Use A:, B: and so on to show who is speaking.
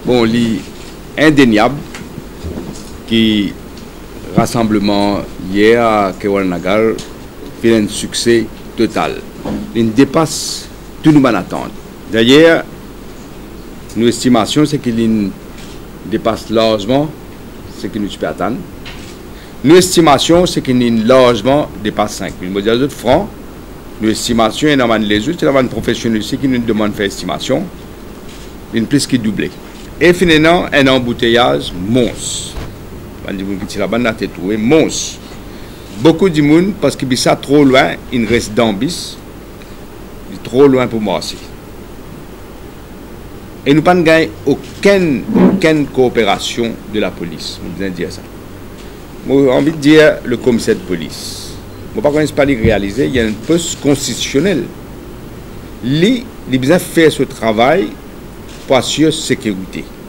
A: Bon, indéniable qui rassemblement hier à Kewalnagar fait un succès total. Il dépasse tout nous attendre. D'ailleurs, nos estimations, c'est qu'il dépasse largement ce que nous pouvons attendre. Nos estimations, c'est qu'il largement dépasse 5 000. Je veux dire, francs, nos estimations, et dans les autres, c'est un professionnel ici qui nous demande de faire estimation, une plus qui doublé. Et finalement, un embouteillage monstre. Monstre. Beaucoup de monde, parce que ça trop loin, il reste d'ambis, trop loin pour moi aussi. Et nous n'avons pas gagné aucune coopération de la police. Je veux dire ça. J'ai envie de dire le commissaire de police. Je ne sais pas réaliser, il y a un poste constitutionnel. Il a besoin de faire ce travail pour assurer la sécurité.